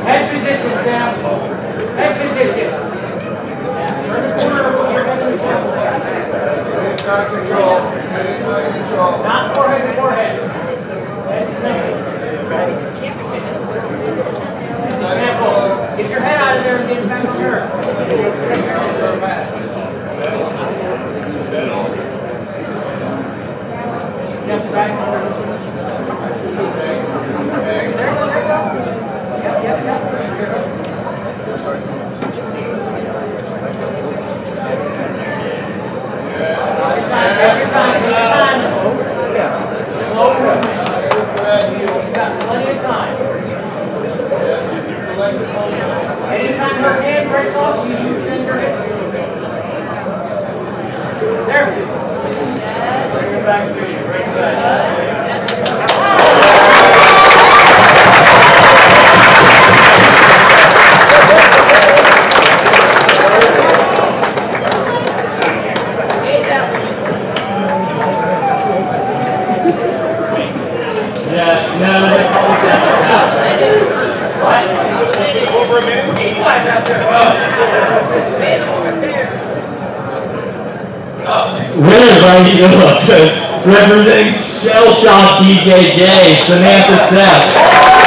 Head position, Sam. Head position. Turn the corner with your head position. Control. Not forehead to forehead. Head position. Example. Get your head out of there and get back on her. Step back. Slow movement. You've got plenty of time. Anytime her hand breaks off, you send your hip. There. Bring it back to you. Bring it back. Over a minute? 85 out there. Winner by Phillips, representing Shell Shock BJJ, Samantha Sepp.